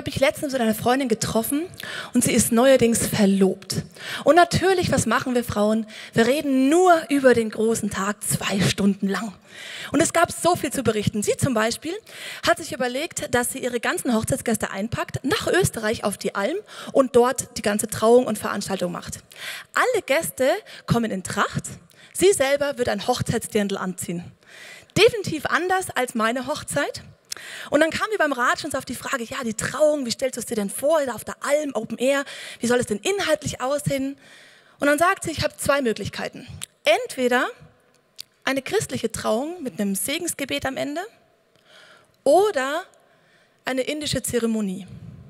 habe mich letztens mit einer Freundin getroffen und sie ist neuerdings verlobt. Und natürlich, was machen wir Frauen? Wir reden nur über den großen Tag 2 Stunden lang. Und es gab so viel zu berichten. Sie zum Beispiel hat sich überlegt, dass sie ihre ganzen Hochzeitsgäste einpackt, nach Österreich auf die Alm und dort die ganze Trauung und Veranstaltung macht. Alle Gäste kommen in Tracht. Sie selber wird ein Hochzeitsdirndl anziehen. Definitiv anders als meine Hochzeit. Und dann kamen wir beim Ratschen auf die Frage, ja, die Trauung, wie stellst du es dir denn vor, da auf der Alm, Open Air, wie soll es denn inhaltlich aussehen? Und dann sagt sie, ich habe 2 Möglichkeiten. Entweder eine christliche Trauung mit einem Segensgebet am Ende oder eine indische Zeremonie.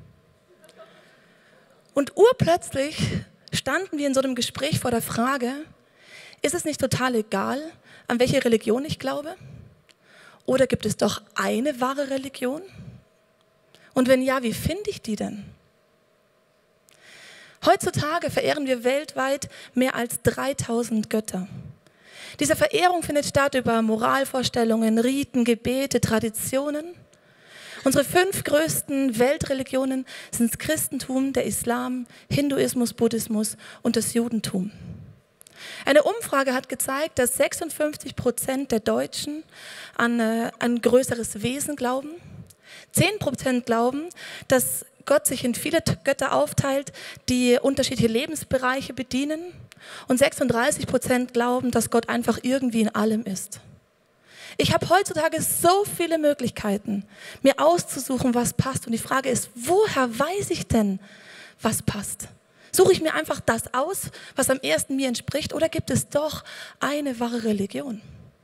Und urplötzlich standen wir in so einem Gespräch vor der Frage, ist es nicht total egal, an welche Religion ich glaube? Oder gibt es doch eine wahre Religion? Und wenn ja, wie finde ich die denn? Heutzutage verehren wir weltweit mehr als 3000 Götter. Diese Verehrung findet statt über Moralvorstellungen, Riten, Gebete, Traditionen. Unsere 5 größten Weltreligionen sind das Christentum, der Islam, Hinduismus, Buddhismus und das Judentum. Eine Umfrage hat gezeigt, dass 56% der Deutschen an ein größeres Wesen glauben. 10% glauben, dass Gott sich in viele Götter aufteilt, die unterschiedliche Lebensbereiche bedienen. Und 36% glauben, dass Gott einfach irgendwie in allem ist. Ich habe heutzutage so viele Möglichkeiten, mir auszusuchen, was passt. Und die Frage ist, woher weiß ich denn, was passt? Suche ich mir einfach das aus, was am ehesten mir entspricht, oder gibt es doch eine wahre Religion?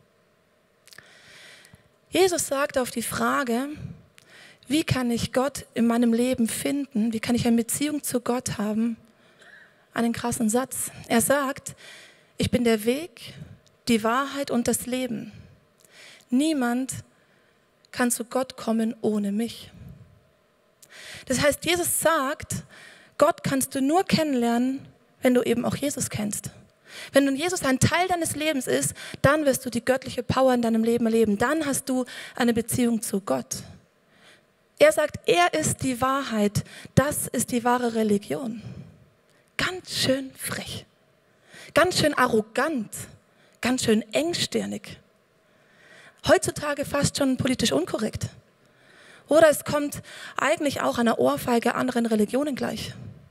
Jesus sagt auf die Frage, wie kann ich Gott in meinem Leben finden, wie kann ich eine Beziehung zu Gott haben, einen krassen Satz. Er sagt, ich bin der Weg, die Wahrheit und das Leben. Niemand kann zu Gott kommen ohne mich. Das heißt, Jesus sagt, Gott kannst du nur kennenlernen, wenn du eben auch Jesus kennst. Wenn nun Jesus ein Teil deines Lebens ist, dann wirst du die göttliche Power in deinem Leben erleben. Dann hast du eine Beziehung zu Gott. Er sagt, er ist die Wahrheit. Das ist die wahre Religion. Ganz schön frech, ganz schön arrogant, ganz schön engstirnig. Heutzutage fast schon politisch unkorrekt. Oder es kommt eigentlich auch einer Ohrfeige anderen Religionen gleich.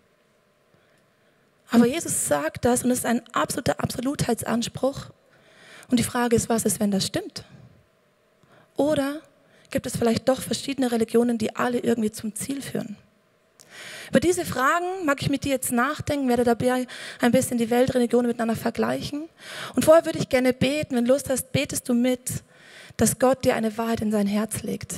Aber Jesus sagt das und es ist ein absoluter Absolutheitsanspruch. Und die Frage ist, was ist, wenn das stimmt? Oder gibt es vielleicht doch verschiedene Religionen, die alle irgendwie zum Ziel führen? Über diese Fragen mag ich mit dir jetzt nachdenken, werde dabei ein bisschen die Weltreligionen miteinander vergleichen. Und vorher würde ich gerne beten, wenn du Lust hast, betest du mit, dass Gott dir eine Wahrheit in sein Herz legt.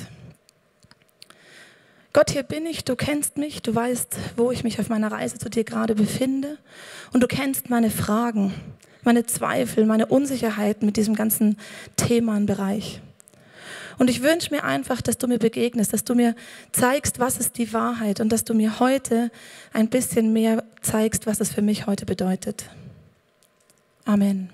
Gott, hier bin ich, du kennst mich, du weißt, wo ich mich auf meiner Reise zu dir gerade befinde und du kennst meine Fragen, meine Zweifel, meine Unsicherheiten mit diesem ganzen Themenbereich. Und ich wünsche mir einfach, dass du mir begegnest, dass du mir zeigst, was ist die Wahrheit und dass du mir heute ein bisschen mehr zeigst, was es für mich heute bedeutet. Amen.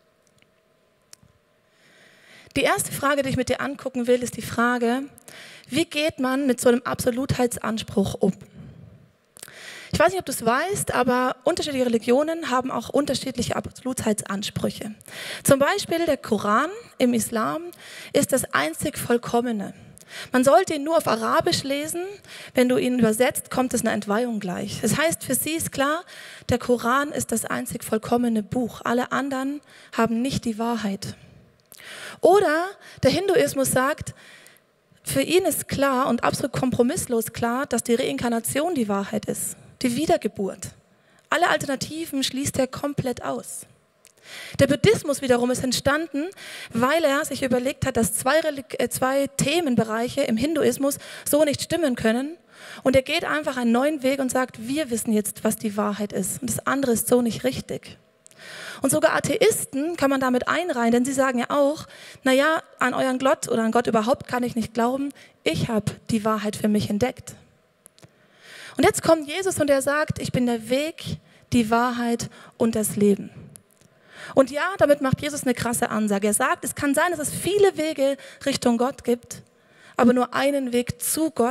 Die erste Frage, die ich mit dir angucken will, ist die Frage, wie geht man mit so einem Absolutheitsanspruch um? Ich weiß nicht, ob du es weißt, aber unterschiedliche Religionen haben auch unterschiedliche Absolutheitsansprüche. Zum Beispiel der Koran im Islam ist das einzig Vollkommene. Man sollte ihn nur auf Arabisch lesen. Wenn du ihn übersetzt, kommt es einer Entweihung gleich. Das heißt, für sie ist klar, der Koran ist das einzig vollkommene Buch. Alle anderen haben nicht die Wahrheit. Oder der Hinduismus sagt, für ihn ist klar und absolut kompromisslos klar, dass die Reinkarnation die Wahrheit ist, die Wiedergeburt. Alle Alternativen schließt er komplett aus. Der Buddhismus wiederum ist entstanden, weil er sich überlegt hat, dass zwei Themenbereiche im Hinduismus so nicht stimmen können. Und er geht einfach einen neuen Weg und sagt, wir wissen jetzt, was die Wahrheit ist. Und das andere ist so nicht richtig. Und sogar Atheisten kann man damit einreihen, denn sie sagen ja auch, naja, an euren Gott oder an Gott überhaupt kann ich nicht glauben. Ich habe die Wahrheit für mich entdeckt. Und jetzt kommt Jesus und er sagt, ich bin der Weg, die Wahrheit und das Leben. Und ja, damit macht Jesus eine krasse Ansage. Er sagt, es kann sein, dass es viele Wege Richtung Gott gibt, aber nur einen Weg zu Gott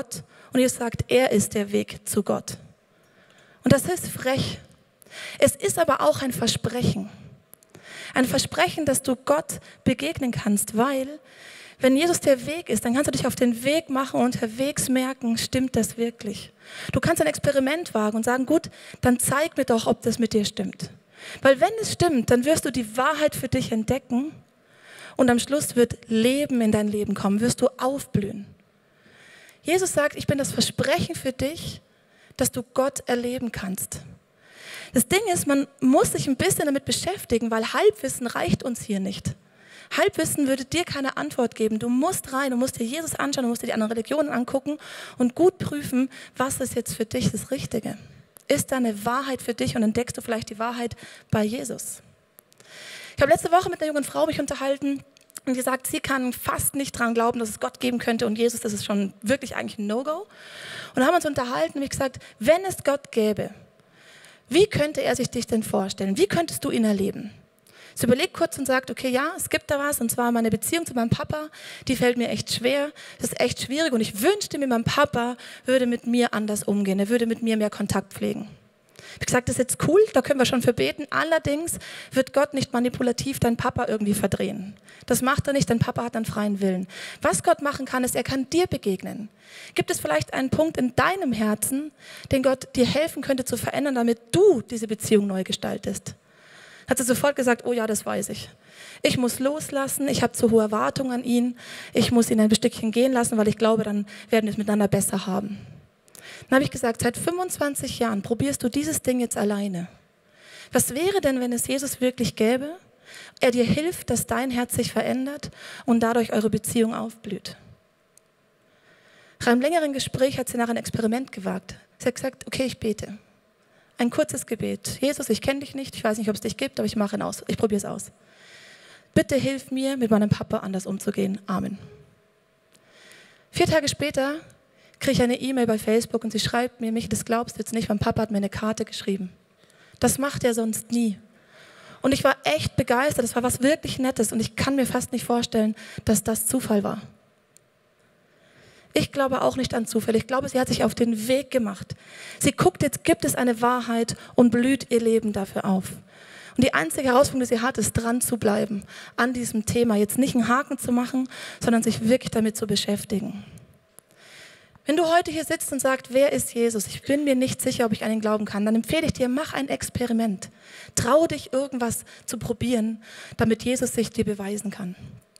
Und Jesus sagt, er ist der Weg zu Gott. Und das ist frech. Es ist aber auch ein Versprechen. Ein Versprechen, dass du Gott begegnen kannst, weil wenn Jesus der Weg ist, dann kannst du dich auf den Weg machen und unterwegs merken, stimmt das wirklich? Du kannst ein Experiment wagen und sagen, gut, dann zeig mir doch, ob das mit dir stimmt. Weil wenn es stimmt, dann wirst du die Wahrheit für dich entdecken und am Schluss wird Leben in dein Leben kommen, wirst du aufblühen. Jesus sagt, ich bin das Versprechen für dich, dass du Gott erleben kannst. Das Ding ist, man muss sich ein bisschen damit beschäftigen, weil Halbwissen reicht uns hier nicht. Halbwissen würde dir keine Antwort geben. Du musst rein, du musst dir Jesus anschauen, du musst dir die anderen Religionen angucken und gut prüfen, was ist jetzt für dich das Richtige. Ist da eine Wahrheit für dich und entdeckst du vielleicht die Wahrheit bei Jesus? Ich habe letzte Woche mit einer jungen Frau mich unterhalten und gesagt, sie kann fast nicht dran glauben, dass es Gott geben könnte und Jesus, das ist schon wirklich eigentlich ein No-Go. Und haben uns unterhalten und ich gesagt, wenn es Gott gäbe, wie könnte er sich dich denn vorstellen? Wie könntest du ihn erleben? Sie überlegt kurz und sagt, okay, ja, es gibt da was und zwar meine Beziehung zu meinem Papa, die fällt mir echt schwer, das ist echt schwierig und ich wünschte mir, mein Papa würde mit mir anders umgehen, er würde mit mir mehr Kontakt pflegen. Ich habe gesagt, das ist jetzt cool, da können wir schon für beten, allerdings wird Gott nicht manipulativ deinen Papa irgendwie verdrehen. Das macht er nicht, dein Papa hat einen freien Willen. Was Gott machen kann, ist, er kann dir begegnen. Gibt es vielleicht einen Punkt in deinem Herzen, den Gott dir helfen könnte zu verändern, damit du diese Beziehung neu gestaltest? Hat sie sofort gesagt, oh ja, das weiß ich. Ich muss loslassen, ich habe zu hohe Erwartungen an ihn, ich muss ihn ein Stückchen gehen lassen, weil ich glaube, dann werden wir es miteinander besser haben. Dann habe ich gesagt, seit 25 Jahren probierst du dieses Ding jetzt alleine. Was wäre denn, wenn es Jesus wirklich gäbe, er dir hilft, dass dein Herz sich verändert und dadurch eure Beziehung aufblüht? Nach einem längeren Gespräch hat sie nach einem Experiment gewagt. Sie hat gesagt, okay, ich bete. Ein kurzes Gebet. Jesus, ich kenne dich nicht, ich weiß nicht, ob es dich gibt, aber ich mache ihn aus. Ich probiere es aus. Bitte hilf mir, mit meinem Papa anders umzugehen. Amen. 4 Tage später kriege ich eine E-Mail bei Facebook und sie schreibt mir, Michi, das glaubst du jetzt nicht, mein Papa hat mir eine Karte geschrieben. Das macht er sonst nie. Und ich war echt begeistert, das war was wirklich Nettes und ich kann mir fast nicht vorstellen, dass das Zufall war. Ich glaube auch nicht an Zufälle. Ich glaube, sie hat sich auf den Weg gemacht. Sie guckt jetzt, gibt es eine Wahrheit und blüht ihr Leben dafür auf. Und die einzige Herausforderung, die sie hat, ist dran zu bleiben an diesem Thema. Jetzt nicht einen Haken zu machen, sondern sich wirklich damit zu beschäftigen. Wenn du heute hier sitzt und sagst, wer ist Jesus? Ich bin mir nicht sicher, ob ich an ihn glauben kann. Dann empfehle ich dir, mach ein Experiment. Traue dich, irgendwas zu probieren, damit Jesus sich dir beweisen kann.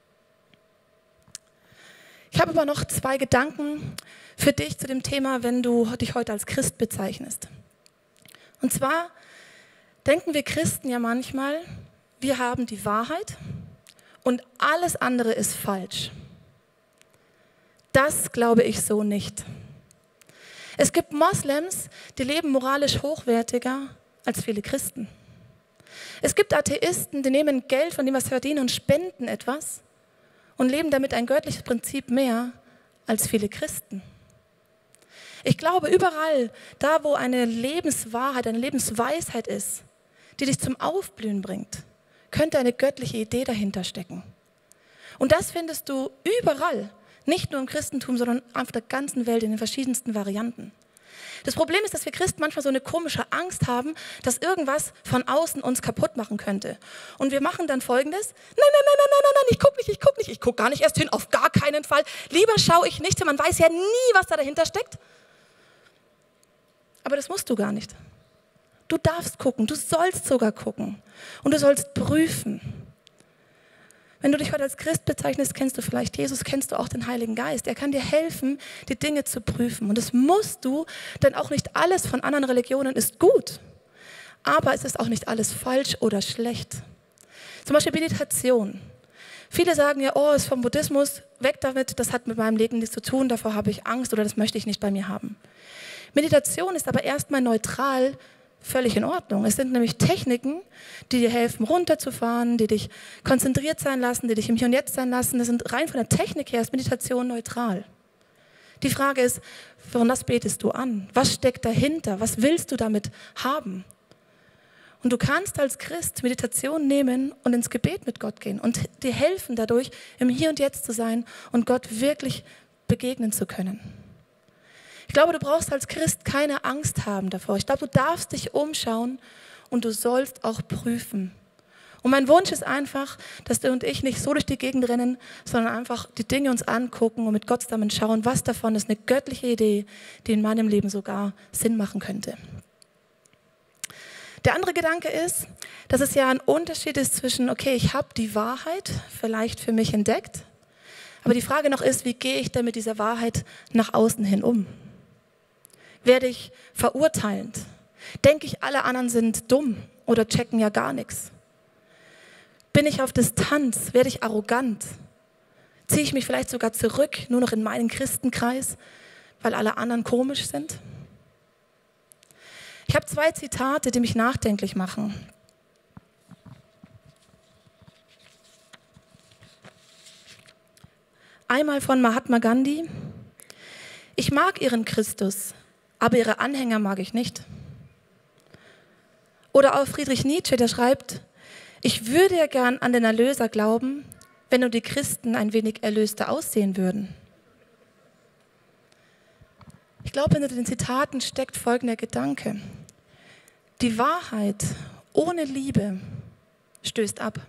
Ich habe aber noch 2 Gedanken für dich zu dem Thema, wenn du dich heute als Christ bezeichnest. Und zwar denken wir Christen ja manchmal, wir haben die Wahrheit und alles andere ist falsch. Das glaube ich so nicht. Es gibt Moslems, die leben moralisch hochwertiger als viele Christen. Es gibt Atheisten, die nehmen Geld von dem, was sie verdienen und spenden etwas und leben damit ein göttliches Prinzip mehr als viele Christen. Ich glaube, überall, da wo eine Lebenswahrheit, eine Lebensweisheit ist, die dich zum Aufblühen bringt, könnte eine göttliche Idee dahinter stecken. Und das findest du überall, nicht nur im Christentum, sondern auf der ganzen Welt in den verschiedensten Varianten. Das Problem ist, dass wir Christen manchmal so eine komische Angst haben, dass irgendwas von außen uns kaputt machen könnte. Und wir machen dann Folgendes: Nein, ich gucke gar nicht erst hin, auf gar keinen Fall. Lieber schaue ich nicht hin, man weiß ja nie, was da dahinter steckt. Aber das musst du gar nicht. Du darfst gucken, du sollst sogar gucken und du sollst prüfen. Wenn du dich heute als Christ bezeichnest, kennst du vielleicht Jesus, kennst du auch den Heiligen Geist. Er kann dir helfen, die Dinge zu prüfen. Und das musst du, denn auch nicht alles von anderen Religionen ist gut. Aber es ist auch nicht alles falsch oder schlecht. Zum Beispiel Meditation. Viele sagen ja, oh, ist vom Buddhismus, weg damit, das hat mit meinem Leben nichts zu tun, davor habe ich Angst oder das möchte ich nicht bei mir haben. Meditation ist aber erstmal neutral, völlig in Ordnung. Es sind nämlich Techniken, die dir helfen, runterzufahren, die dich konzentriert sein lassen, die dich im Hier und Jetzt sein lassen. Das sind rein von der Technik her ist Meditation neutral. Die Frage ist, von was betest du an? Was steckt dahinter? Was willst du damit haben? Und du kannst als Christ Meditation nehmen und ins Gebet mit Gott gehen und dir helfen dadurch, im Hier und Jetzt zu sein und Gott wirklich begegnen zu können. Ich glaube, du brauchst als Christ keine Angst haben davor. Ich glaube, du darfst dich umschauen und du sollst auch prüfen. Und mein Wunsch ist einfach, dass du und ich nicht so durch die Gegend rennen, sondern einfach die Dinge uns angucken und mit Gott zusammen schauen, was davon ist eine göttliche Idee, die in meinem Leben sogar Sinn machen könnte. Der andere Gedanke ist, dass es ja ein Unterschied ist zwischen, okay, ich habe die Wahrheit vielleicht für mich entdeckt, aber die Frage noch ist, wie gehe ich denn mit dieser Wahrheit nach außen hin um? Werde ich verurteilend? Denke ich, alle anderen sind dumm oder checken ja gar nichts? Bin ich auf Distanz? Werde ich arrogant? Ziehe ich mich vielleicht sogar zurück, nur noch in meinen Christenkreis, weil alle anderen komisch sind? Ich habe 2 Zitate, die mich nachdenklich machen. Einmal von Mahatma Gandhi. Ich mag ihren Christus, aber ihre Anhänger mag ich nicht. Oder auch Friedrich Nietzsche, der schreibt, ich würde ja gern an den Erlöser glauben, wenn nur die Christen ein wenig erlöster aussehen würden. Ich glaube, hinter den Zitaten steckt folgender Gedanke. Die Wahrheit ohne Liebe stößt ab.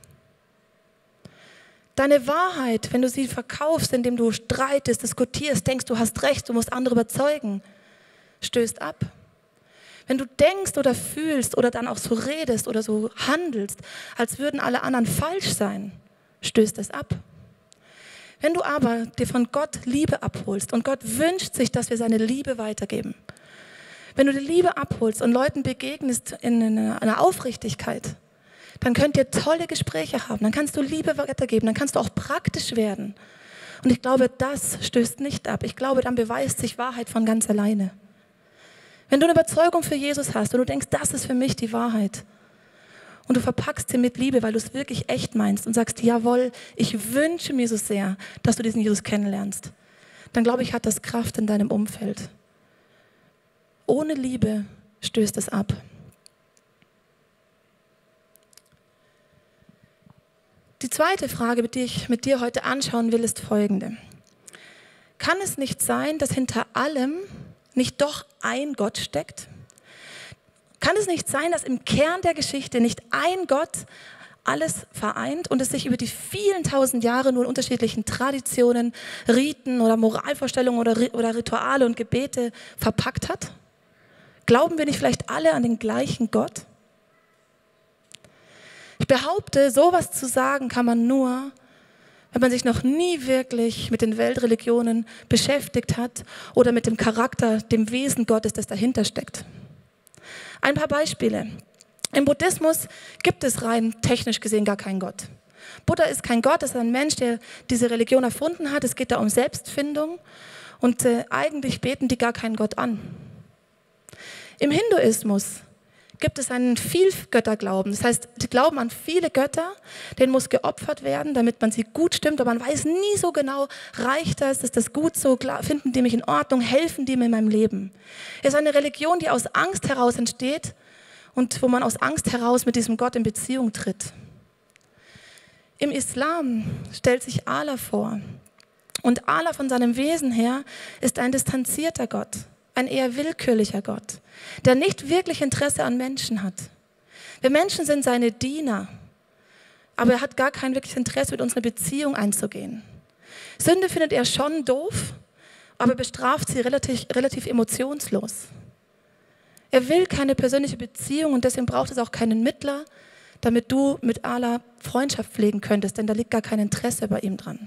Deine Wahrheit, wenn du sie verkaufst, indem du streitest, diskutierst, denkst, du hast recht, du musst andere überzeugen, stößt ab. Wenn du denkst oder fühlst oder dann auch so redest oder so handelst, als würden alle anderen falsch sein, stößt es ab. Wenn du aber dir von Gott Liebe abholst und Gott wünscht sich, dass wir seine Liebe weitergeben, wenn du die Liebe abholst und Leuten begegnest in einer Aufrichtigkeit, dann könnt ihr tolle Gespräche haben, dann kannst du Liebe weitergeben, dann kannst du auch praktisch werden. Und ich glaube, das stößt nicht ab. Ich glaube, dann beweist sich Wahrheit von ganz alleine. Wenn du eine Überzeugung für Jesus hast und du denkst, das ist für mich die Wahrheit und du verpackst sie mit Liebe, weil du es wirklich echt meinst und sagst, jawohl, ich wünsche mir so sehr, dass du diesen Jesus kennenlernst, dann glaube ich, hat das Kraft in deinem Umfeld. Ohne Liebe stößt es ab. Die zweite Frage, die ich mit dir heute anschauen will, ist folgende. Kann es nicht sein, dass hinter allem nicht doch ein Gott steckt? Kann es nicht sein, dass im Kern der Geschichte nicht ein Gott alles vereint und es sich über die vielen tausend Jahre nur in unterschiedlichen Traditionen, Riten oder Moralvorstellungen oder Rituale und Gebete verpackt hat? Glauben wir nicht vielleicht alle an den gleichen Gott? Ich behaupte, sowas zu sagen kann man nur, wenn man sich noch nie wirklich mit den Weltreligionen beschäftigt hat oder mit dem Charakter, dem Wesen Gottes, das dahinter steckt. Ein paar Beispiele. Im Buddhismus gibt es rein technisch gesehen gar keinen Gott. Buddha ist kein Gott, es ist ein Mensch, der diese Religion erfunden hat. Es geht da um Selbstfindung und eigentlich beten die gar keinen Gott an. Im Hinduismus gibt es einen Vielgötterglauben. Das heißt, die glauben an viele Götter, denen muss geopfert werden, damit man sie gut stimmt, aber man weiß nie so genau, reicht das, ist das gut so, finden die mich in Ordnung, helfen die mir in meinem Leben. Es ist eine Religion, die aus Angst heraus entsteht und wo man aus Angst heraus mit diesem Gott in Beziehung tritt. Im Islam stellt sich Allah vor und Allah von seinem Wesen her ist ein distanzierter Gott. Ein eher willkürlicher Gott, der nicht wirklich Interesse an Menschen hat. Wir Menschen sind seine Diener, aber er hat gar kein wirkliches Interesse, mit uns eine Beziehung einzugehen. Sünde findet er schon doof, aber bestraft sie relativ emotionslos. Er will keine persönliche Beziehung und deswegen braucht es auch keinen Mittler, damit du mit Allah Freundschaft pflegen könntest, denn da liegt gar kein Interesse bei ihm dran.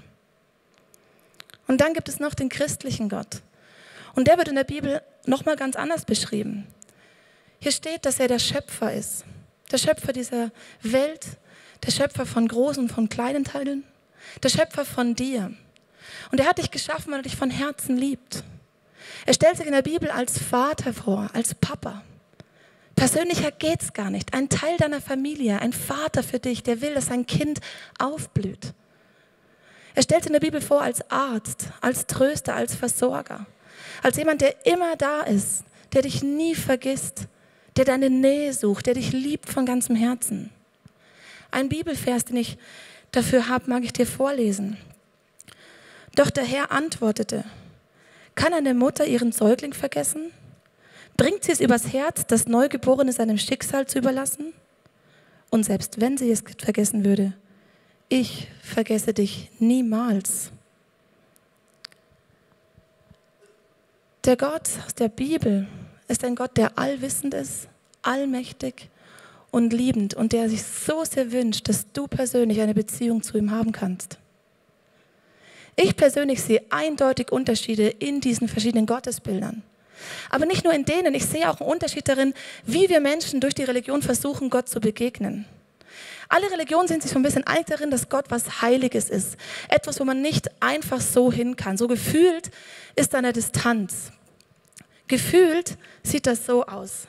Und dann gibt es noch den christlichen Gott. Und der wird in der Bibel nochmal ganz anders beschrieben. Hier steht, dass er der Schöpfer ist. Der Schöpfer dieser Welt, der Schöpfer von großen und von kleinen Teilen, der Schöpfer von dir. Und er hat dich geschaffen, weil er dich von Herzen liebt. Er stellt sich in der Bibel als Vater vor, als Papa. Persönlicher geht's gar nicht. Ein Teil deiner Familie, ein Vater für dich, der will, dass sein Kind aufblüht. Er stellt sich in der Bibel vor als Arzt, als Tröster, als Versorger. Als jemand, der immer da ist, der dich nie vergisst, der deine Nähe sucht, der dich liebt von ganzem Herzen. Ein Bibelvers, den ich dafür habe, mag ich dir vorlesen. Doch der Herr antwortete, Kann eine Mutter ihren Säugling vergessen? Bringt sie es übers Herz, das Neugeborene seinem Schicksal zu überlassen? Und selbst wenn sie es vergessen würde, ich vergesse dich niemals. Der Gott aus der Bibel ist ein Gott, der allwissend ist, allmächtig und liebend und der sich so sehr wünscht, dass du persönlich eine Beziehung zu ihm haben kannst. Ich persönlich sehe eindeutig Unterschiede in diesen verschiedenen Gottesbildern. Aber nicht nur in denen, ich sehe auch einen Unterschied darin, wie wir Menschen durch die Religion versuchen, Gott zu begegnen. Alle Religionen sind sich so ein bisschen einig darin, dass Gott was Heiliges ist. Etwas, wo man nicht einfach so hin kann. So gefühlt ist da eine Distanz. Gefühlt sieht das so aus.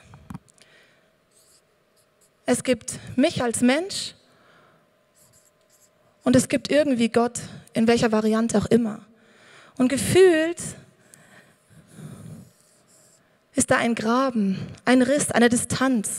Es gibt mich als Mensch und es gibt irgendwie Gott, in welcher Variante auch immer. Und gefühlt ist da ein Graben, ein Riss, eine Distanz.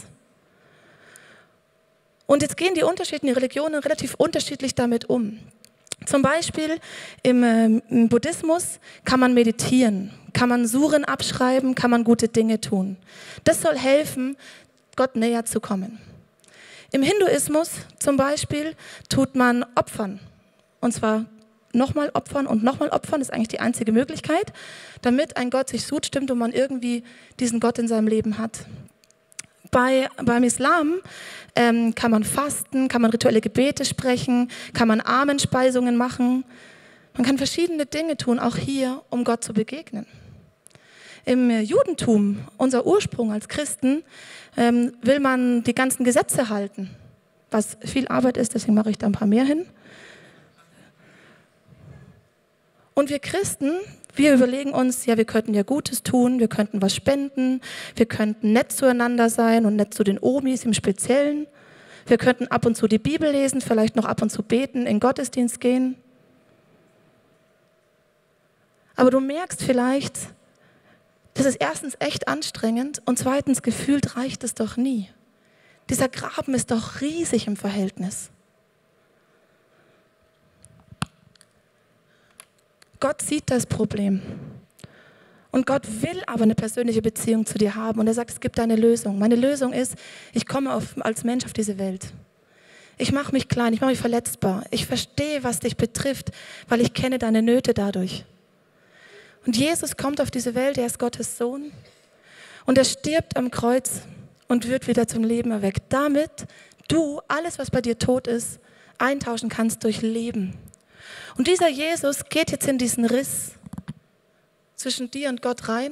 Und jetzt gehen die unterschiedlichen Religionen relativ unterschiedlich damit um. Zum Beispiel im Buddhismus kann man meditieren, kann man Suren abschreiben, kann man gute Dinge tun. Das soll helfen, Gott näher zu kommen. Im Hinduismus zum Beispiel tut man Opfern. Und zwar nochmal opfern und nochmal opfern, das ist eigentlich die einzige Möglichkeit, damit ein Gott sich zustimmt und man irgendwie diesen Gott in seinem Leben hat. Beim Islam kann man fasten, kann man rituelle Gebete sprechen, kann man Armenspeisungen machen. Man kann verschiedene Dinge tun, auch hier, um Gott zu begegnen. Im Judentum, unser Ursprung als Christen, will man die ganzen Gesetze halten, was viel Arbeit ist, deswegen mache ich da ein paar mehr hin. Und wir Christen, wir überlegen uns, ja, wir könnten ja Gutes tun, wir könnten was spenden, wir könnten nett zueinander sein und nett zu den Omis im Speziellen. Wir könnten ab und zu die Bibel lesen, vielleicht noch ab und zu beten, in Gottesdienst gehen. Aber du merkst vielleicht, das ist erstens echt anstrengend und zweitens, gefühlt reicht es doch nie. Dieser Graben ist doch riesig im Verhältnis. Gott sieht das Problem. Und Gott will aber eine persönliche Beziehung zu dir haben. Und er sagt, es gibt eine Lösung. Meine Lösung ist, ich komme als Mensch auf diese Welt. Ich mache mich klein, ich mache mich verletzbar. Ich verstehe, was dich betrifft, weil ich kenne deine Nöte dadurch. Und Jesus kommt auf diese Welt, er ist Gottes Sohn. Und er stirbt am Kreuz und wird wieder zum Leben erweckt. Damit du alles, was bei dir tot ist, eintauschen kannst durch Leben. Und dieser Jesus geht jetzt in diesen Riss zwischen dir und Gott rein.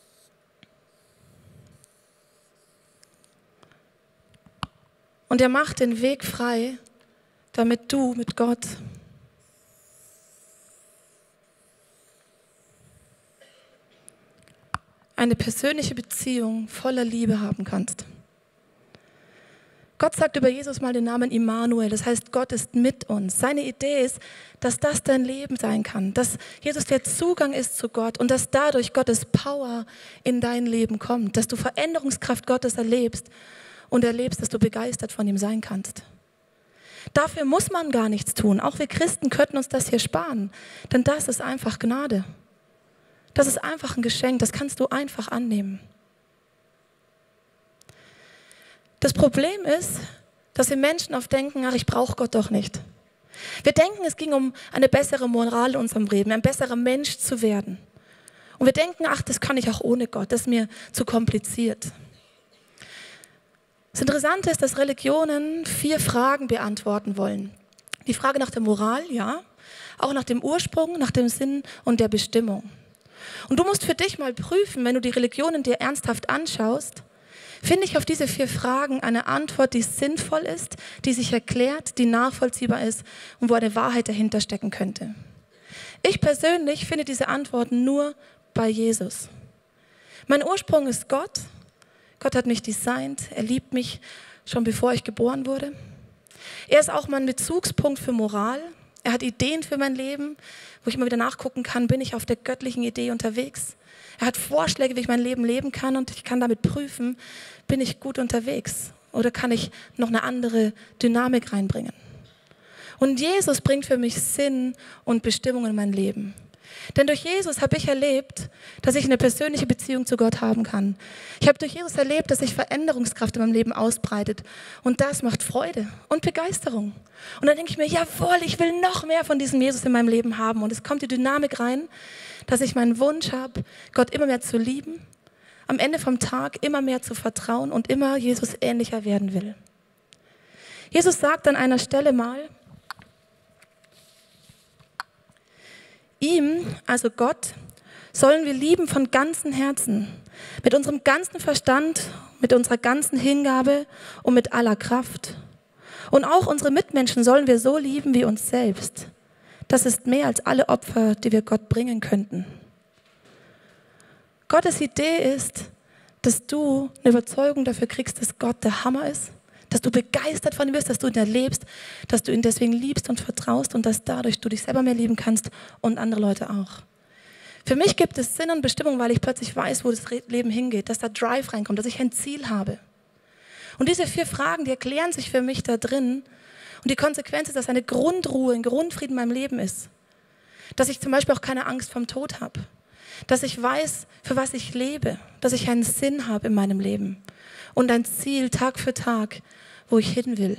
Und er macht den Weg frei, damit du mit Gott eine persönliche Beziehung voller Liebe haben kannst. Gott sagt über Jesus mal den Namen Immanuel, das heißt, Gott ist mit uns. Seine Idee ist, dass das dein Leben sein kann, dass Jesus der Zugang ist zu Gott und dass dadurch Gottes Power in dein Leben kommt, dass du Veränderungskraft Gottes erlebst und erlebst, dass du begeistert von ihm sein kannst. Dafür muss man gar nichts tun. Auch wir Christen könnten uns das hier sparen, denn das ist einfach Gnade. Das ist einfach ein Geschenk, das kannst du einfach annehmen. Das Problem ist, dass wir Menschen oft denken, ach, ich brauche Gott doch nicht. Wir denken, es ging um eine bessere Moral in unserem Leben, ein besserer Mensch zu werden. Und wir denken, ach, das kann ich auch ohne Gott, das ist mir zu kompliziert. Das Interessante ist, dass Religionen 4 Fragen beantworten wollen. Die Frage nach der Moral, ja, auch nach dem Ursprung, nach dem Sinn und der Bestimmung. Und du musst für dich mal prüfen, wenn du die Religionen dir ernsthaft anschaust, finde ich auf diese 4 Fragen eine Antwort, die sinnvoll ist, die sich erklärt, die nachvollziehbar ist und wo eine Wahrheit dahinter stecken könnte. Ich persönlich finde diese Antworten nur bei Jesus. Mein Ursprung ist Gott. Gott hat mich designt. Er liebt mich schon bevor ich geboren wurde. Er ist auch mein Bezugspunkt für Moral. Er hat Ideen für mein Leben, wo ich immer wieder nachgucken kann, bin ich auf der göttlichen Idee unterwegs. Er hat Vorschläge, wie ich mein Leben leben kann und ich kann damit prüfen, bin ich gut unterwegs oder kann ich noch eine andere Dynamik reinbringen. Und Jesus bringt für mich Sinn und Bestimmung in mein Leben. Denn durch Jesus habe ich erlebt, dass ich eine persönliche Beziehung zu Gott haben kann. Ich habe durch Jesus erlebt, dass sich Veränderungskraft in meinem Leben ausbreitet. Und das macht Freude und Begeisterung. Und dann denke ich mir, jawohl, ich will noch mehr von diesem Jesus in meinem Leben haben. Und es kommt die Dynamik rein, dass ich meinen Wunsch habe, Gott immer mehr zu lieben, am Ende vom Tag immer mehr zu vertrauen und immer Jesus ähnlicher werden will. Jesus sagt an einer Stelle mal, ihm, also Gott, sollen wir lieben von ganzem Herzen, mit unserem ganzen Verstand, mit unserer ganzen Hingabe und mit aller Kraft. Und auch unsere Mitmenschen sollen wir so lieben wie uns selbst. Das ist mehr als alle Opfer, die wir Gott bringen könnten. Gottes Idee ist, dass du eine Überzeugung dafür kriegst, dass Gott der Hammer ist, dass du begeistert von ihm bist, dass du ihn erlebst, dass du ihn deswegen liebst und vertraust und dass dadurch du dich selber mehr lieben kannst und andere Leute auch. Für mich gibt es Sinn und Bestimmung, weil ich plötzlich weiß, wo das Leben hingeht, dass da Drive reinkommt, dass ich ein Ziel habe. Und diese 4 Fragen, die erklären sich für mich da drin. Und die Konsequenz ist, dass eine Grundruhe, ein Grundfrieden in meinem Leben ist. Dass ich zum Beispiel auch keine Angst vom Tod habe. Dass ich weiß, für was ich lebe. Dass ich einen Sinn habe in meinem Leben. Und ein Ziel Tag für Tag, wo ich hin will.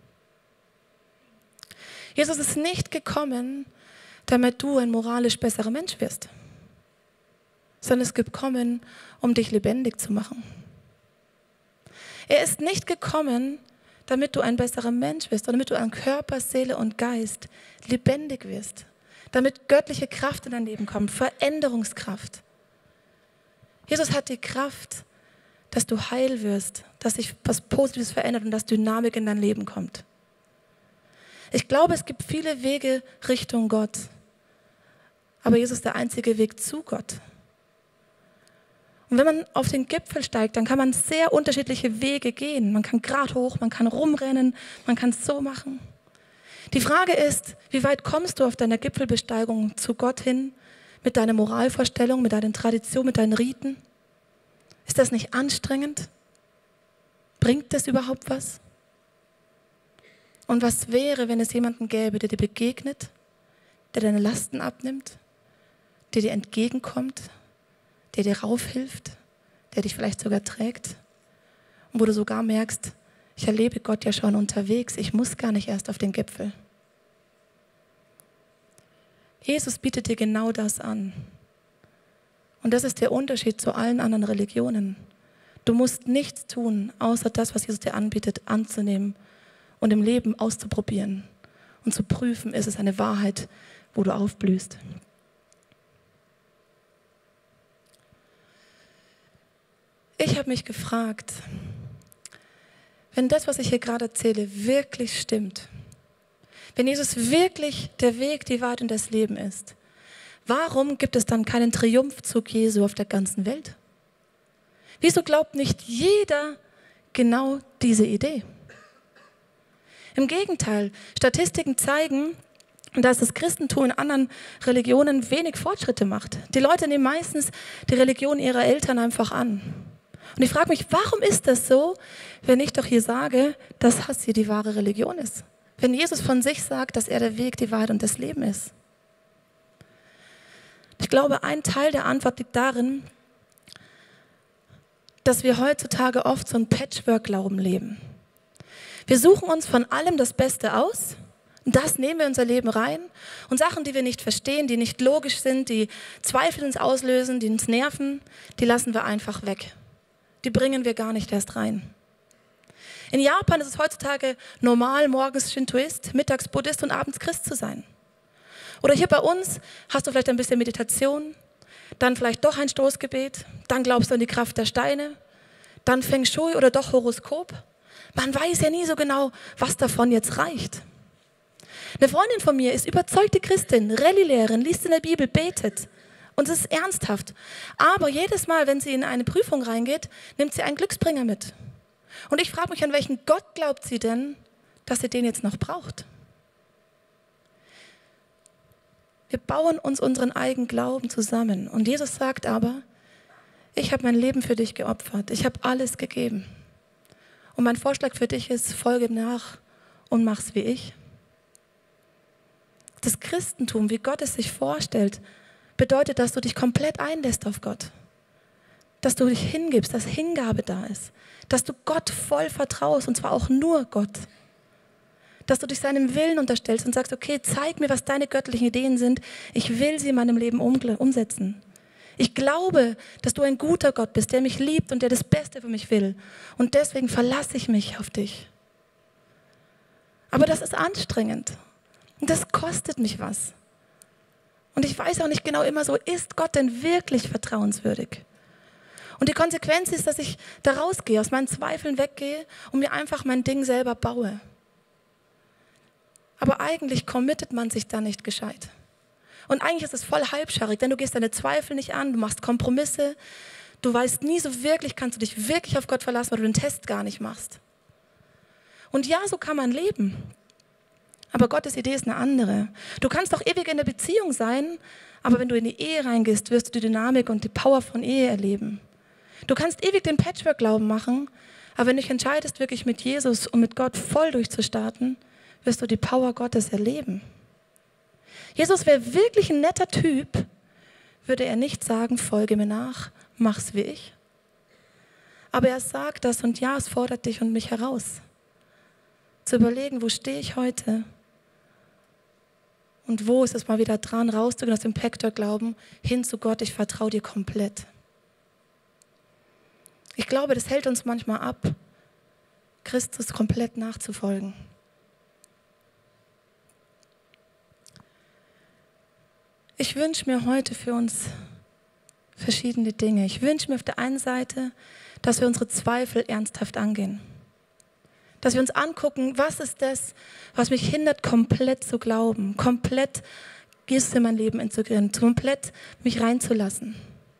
Jesus ist nicht gekommen, damit du ein moralisch besserer Mensch wirst. Sondern es ist gekommen, um dich lebendig zu machen. Er ist nicht gekommen, damit du ein besserer Mensch wirst, sondern damit du an Körper, Seele und Geist lebendig wirst. Damit göttliche Kraft in dein Leben kommt, Veränderungskraft. Jesus hat die Kraft, dass du heil wirst, dass sich was Positives verändert und dass Dynamik in dein Leben kommt. Ich glaube, es gibt viele Wege Richtung Gott, aber Jesus ist der einzige Weg zu Gott. Und wenn man auf den Gipfel steigt, dann kann man sehr unterschiedliche Wege gehen. Man kann gerade hoch, man kann rumrennen, man kann es so machen. Die Frage ist, wie weit kommst du auf deiner Gipfelbesteigung zu Gott hin, mit deiner Moralvorstellung, mit deinen Traditionen, mit deinen Riten? Ist das nicht anstrengend? Bringt das überhaupt was? Und was wäre, wenn es jemanden gäbe, der dir begegnet, der deine Lasten abnimmt, der dir entgegenkommt, der dir raufhilft, der dich vielleicht sogar trägt und wo du sogar merkst, ich erlebe Gott ja schon unterwegs, ich muss gar nicht erst auf den Gipfel. Jesus bietet dir genau das an. Und das ist der Unterschied zu allen anderen Religionen. Du musst nichts tun, außer das, was Jesus dir anbietet, anzunehmen und im Leben auszuprobieren und zu prüfen, ist es eine Wahrheit, wo du aufblühst. Ich habe mich gefragt, wenn das, was ich hier gerade erzähle, wirklich stimmt, wenn Jesus wirklich der Weg, die Wahrheit und das Leben ist, warum gibt es dann keinen Triumphzug Jesu auf der ganzen Welt? Wieso glaubt nicht jeder genau diese Idee? Im Gegenteil, Statistiken zeigen, dass das Christentum in anderen Religionen wenig Fortschritte macht. Die Leute nehmen meistens die Religion ihrer Eltern einfach an. Und ich frage mich, warum ist das so, wenn ich doch hier sage, dass das hier die wahre Religion ist? Wenn Jesus von sich sagt, dass er der Weg, die Wahrheit und das Leben ist. Ich glaube, ein Teil der Antwort liegt darin, dass wir heutzutage oft so ein Patchwork-Glauben leben. Wir suchen uns von allem das Beste aus und das nehmen wir in unser Leben rein. Und Sachen, die wir nicht verstehen, die nicht logisch sind, die Zweifel uns auslösen, die uns nerven, die lassen wir einfach weg. Die bringen wir gar nicht erst rein. In Japan ist es heutzutage normal, morgens Shintoist, mittags Buddhist und abends Christ zu sein. Oder hier bei uns hast du vielleicht ein bisschen Meditation, dann vielleicht doch ein Stoßgebet, dann glaubst du an die Kraft der Steine, dann Feng Shui oder doch Horoskop. Man weiß ja nie so genau, was davon jetzt reicht. Eine Freundin von mir ist überzeugte Christin, Rallye-Lehrerin, liest in der Bibel, betet. Und es ist ernsthaft. Aber jedes Mal, wenn sie in eine Prüfung reingeht, nimmt sie einen Glücksbringer mit. Und ich frage mich, an welchen Gott glaubt sie denn, dass sie den jetzt noch braucht? Wir bauen uns unseren eigenen Glauben zusammen. Und Jesus sagt aber, ich habe mein Leben für dich geopfert. Ich habe alles gegeben. Und mein Vorschlag für dich ist, folge nach und mach's wie ich. Das Christentum, wie Gott es sich vorstellt, bedeutet, dass du dich komplett einlässt auf Gott. Dass du dich hingibst, dass Hingabe da ist. Dass du Gott voll vertraust und zwar auch nur Gott. Dass du dich seinem Willen unterstellst und sagst, okay, zeig mir, was deine göttlichen Ideen sind. Ich will sie in meinem Leben umsetzen. Ich glaube, dass du ein guter Gott bist, der mich liebt und der das Beste für mich will. Und deswegen verlasse ich mich auf dich. Aber das ist anstrengend. Und das kostet mich was. Und ich weiß auch nicht genau immer so, ist Gott denn wirklich vertrauenswürdig? Und die Konsequenz ist, dass ich da rausgehe, aus meinen Zweifeln weggehe und mir einfach mein Ding selber baue. Aber eigentlich committet man sich da nicht gescheit. Und eigentlich ist es voll halbscharrig, denn du gehst deine Zweifel nicht an, du machst Kompromisse, du weißt nie so wirklich, kannst du dich wirklich auf Gott verlassen, weil du den Test gar nicht machst. Und ja, so kann man leben. Aber Gottes Idee ist eine andere. Du kannst doch ewig in der Beziehung sein, aber wenn du in die Ehe reingehst, wirst du die Dynamik und die Power von Ehe erleben. Du kannst ewig den Patchwork-Glauben machen, aber wenn du dich entscheidest, wirklich mit Jesus und mit Gott voll durchzustarten, wirst du die Power Gottes erleben. Jesus wäre wirklich ein netter Typ, würde er nicht sagen, folge mir nach, mach's wie ich. Aber er sagt das und ja, es fordert dich und mich heraus. Zu überlegen, wo stehe ich heute? Und wo ist es mal wieder dran, rauszugehen aus dem Patchwork-Glauben hin zu Gott, ich vertraue dir komplett. Ich glaube, das hält uns manchmal ab, Christus komplett nachzufolgen. Ich wünsche mir heute für uns verschiedene Dinge. Ich wünsche mir auf der einen Seite, dass wir unsere Zweifel ernsthaft angehen. Dass wir uns angucken, was ist das, was mich hindert, komplett zu glauben, komplett Jesus in mein Leben integrieren, komplett mich reinzulassen.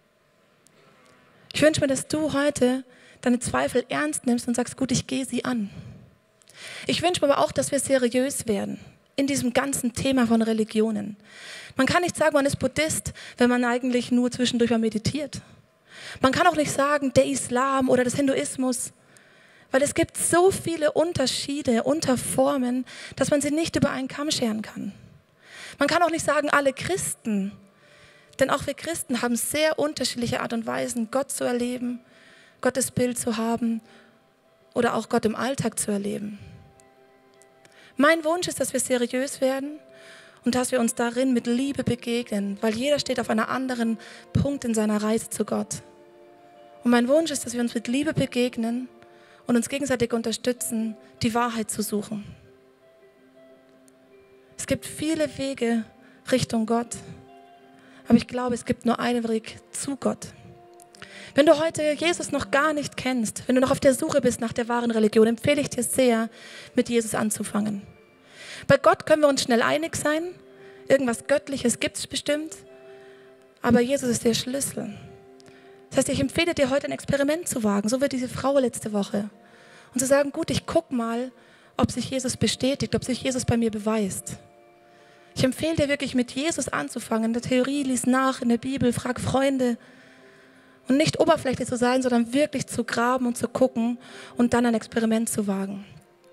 Ich wünsche mir, dass du heute deine Zweifel ernst nimmst und sagst, gut, ich gehe sie an. Ich wünsche mir aber auch, dass wir seriös werden in diesem ganzen Thema von Religionen. Man kann nicht sagen, man ist Buddhist, wenn man eigentlich nur zwischendurch mal meditiert. Man kann auch nicht sagen, der Islam oder das Hinduismus, weil es gibt so viele Unterschiede, Unterformen, dass man sie nicht über einen Kamm scheren kann. Man kann auch nicht sagen, alle Christen, denn auch wir Christen haben sehr unterschiedliche Art und Weisen, Gott zu erleben, Gottes Bild zu haben oder auch Gott im Alltag zu erleben. Mein Wunsch ist, dass wir seriös werden und dass wir uns darin mit Liebe begegnen, weil jeder steht auf einem anderen Punkt in seiner Reise zu Gott. Und mein Wunsch ist, dass wir uns mit Liebe begegnen und uns gegenseitig unterstützen, die Wahrheit zu suchen. Es gibt viele Wege Richtung Gott, aber ich glaube, es gibt nur einen Weg zu Gott. Wenn du heute Jesus noch gar nicht kennst, wenn du noch auf der Suche bist nach der wahren Religion, empfehle ich dir sehr, mit Jesus anzufangen. Bei Gott können wir uns schnell einig sein, irgendwas Göttliches gibt es bestimmt, aber Jesus ist der Schlüssel. Das heißt, ich empfehle dir heute ein Experiment zu wagen, so wie diese Frau letzte Woche. Und zu sagen, gut, ich gucke mal, ob sich Jesus bestätigt, ob sich Jesus bei mir beweist. Ich empfehle dir wirklich mit Jesus anzufangen, in der Theorie, lies nach, in der Bibel, frag Freunde. Und nicht oberflächlich zu sein, sondern wirklich zu graben und zu gucken und dann ein Experiment zu wagen.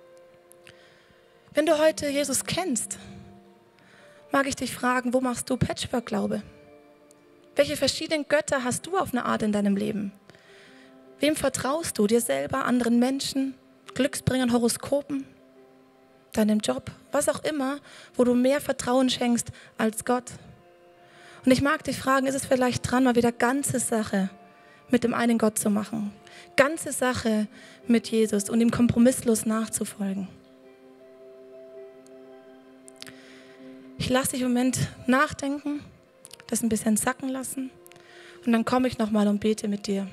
Wenn du heute Jesus kennst, mag ich dich fragen, wo machst du Patchwork-Glaube? Welche verschiedenen Götter hast du auf eine Art in deinem Leben? Wem vertraust du? Dir selber, anderen Menschen, Glücksbringern, Horoskopen, deinem Job, was auch immer, wo du mehr Vertrauen schenkst als Gott? Und ich mag dich fragen, ist es vielleicht dran, mal wieder ganze Sache mit dem einen Gott zu machen? Ganze Sache mit Jesus und ihm kompromisslos nachzufolgen. Ich lasse dich im Moment nachdenken, das ein bisschen sacken lassen und dann komme ich nochmal und bete mit dir.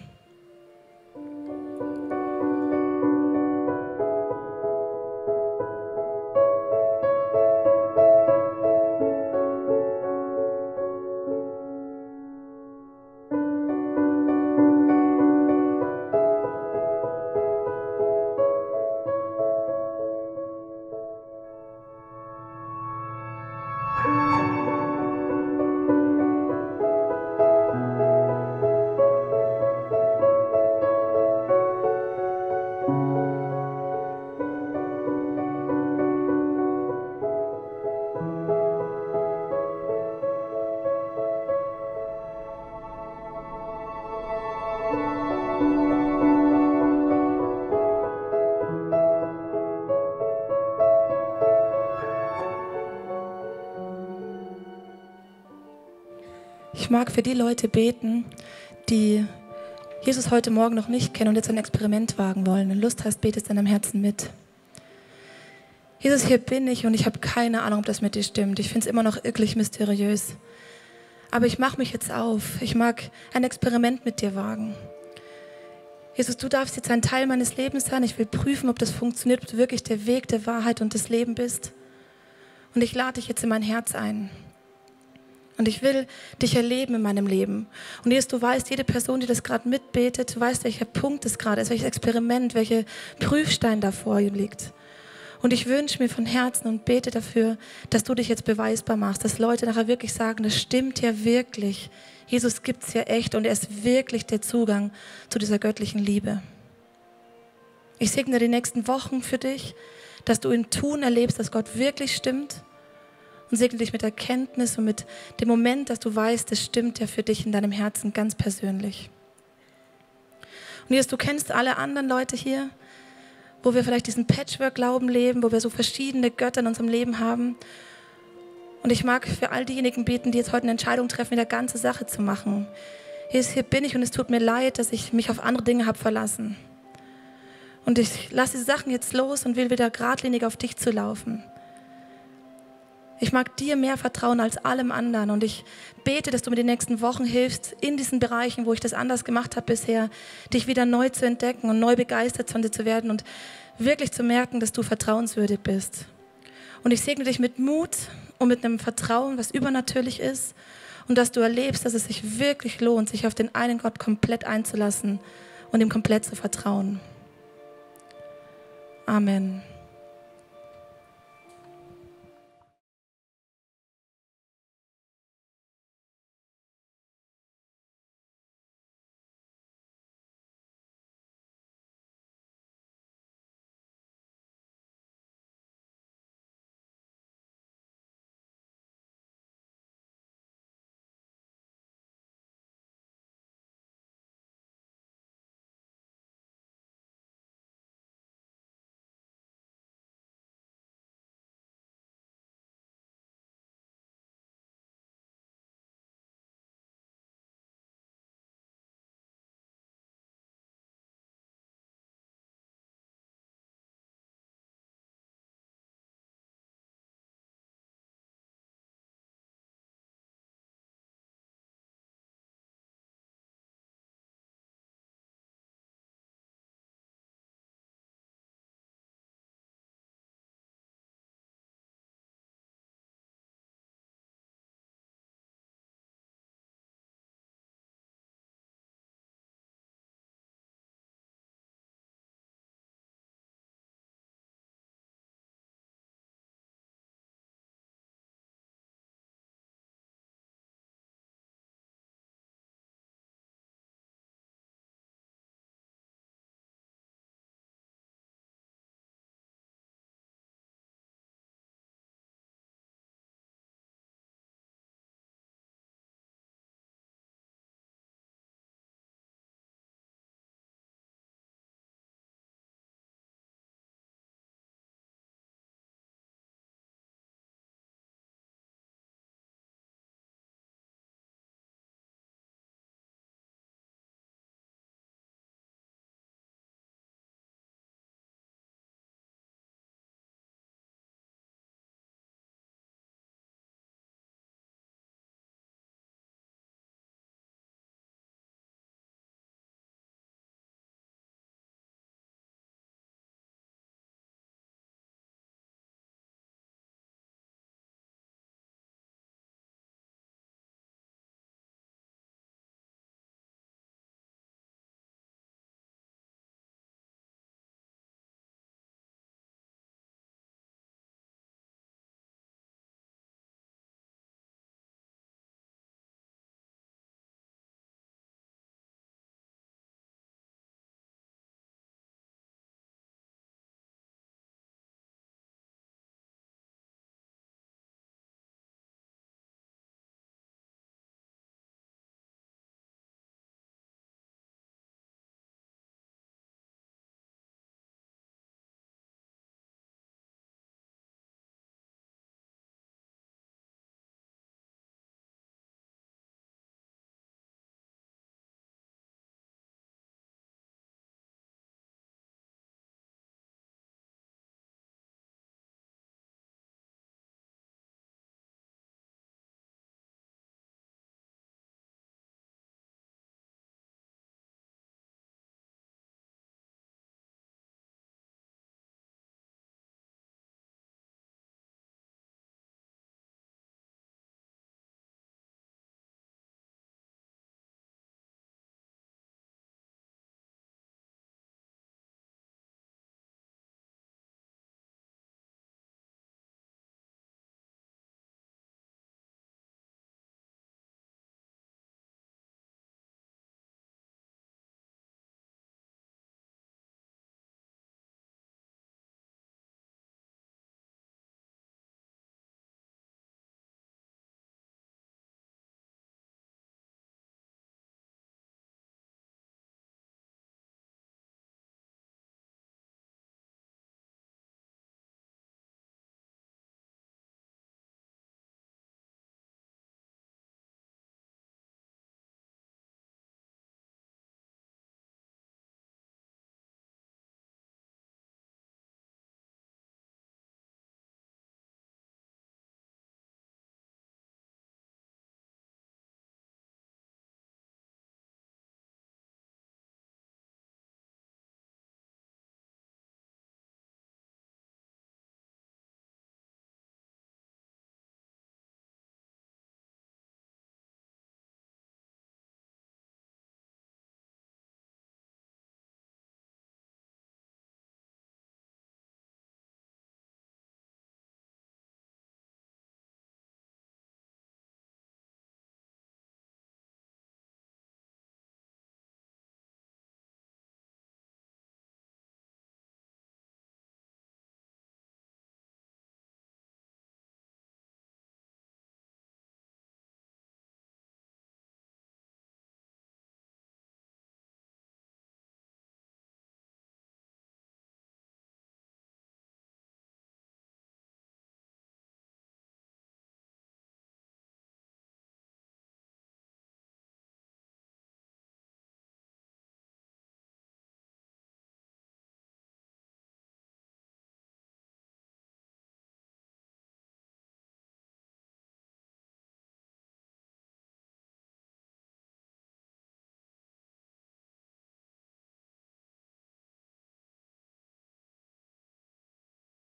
Ich mag für die Leute beten, die Jesus heute Morgen noch nicht kennen und jetzt ein Experiment wagen wollen. Wenn du Lust hast, betest in deinem Herzen mit. Jesus, hier bin ich und ich habe keine Ahnung, ob das mit dir stimmt. Ich finde es immer noch wirklich mysteriös. Aber ich mache mich jetzt auf. Ich mag ein Experiment mit dir wagen. Jesus, du darfst jetzt ein Teil meines Lebens sein. Ich will prüfen, ob das funktioniert, ob du wirklich der Weg, der Wahrheit und des Lebens bist. Und ich lade dich jetzt in mein Herz ein. Und ich will dich erleben in meinem Leben. Und Jesus, du weißt, jede Person, die das gerade mitbetet, du weißt, welcher Punkt es gerade ist, welches Experiment, welcher Prüfstein da vor ihm liegt. Und ich wünsche mir von Herzen und bete dafür, dass du dich jetzt beweisbar machst, dass Leute nachher wirklich sagen, das stimmt ja wirklich. Jesus gibt es ja echt und er ist wirklich der Zugang zu dieser göttlichen Liebe. Ich segne die nächsten Wochen für dich, dass du im Tun erlebst, dass Gott wirklich stimmt. Und segne dich mit Erkenntnis und mit dem Moment, dass du weißt, das stimmt ja für dich in deinem Herzen ganz persönlich. Und Jesus, du kennst alle anderen Leute hier, wo wir vielleicht diesen Patchwork-Glauben leben, wo wir so verschiedene Götter in unserem Leben haben. Und ich mag für all diejenigen beten, die jetzt heute eine Entscheidung treffen, wieder ganze Sache zu machen. Jesus, hier bin ich und es tut mir leid, dass ich mich auf andere Dinge habe verlassen. Und ich lasse diese Sachen jetzt los und will wieder geradlinig auf dich zu laufen. Ich mag dir mehr vertrauen als allem anderen und ich bete, dass du mir die nächsten Wochen hilfst, in diesen Bereichen, wo ich das anders gemacht habe bisher, dich wieder neu zu entdecken und neu begeistert von dir zu werden und wirklich zu merken, dass du vertrauenswürdig bist. Und ich segne dich mit Mut und mit einem Vertrauen, was übernatürlich ist und dass du erlebst, dass es sich wirklich lohnt, sich auf den einen Gott komplett einzulassen und ihm komplett zu vertrauen. Amen.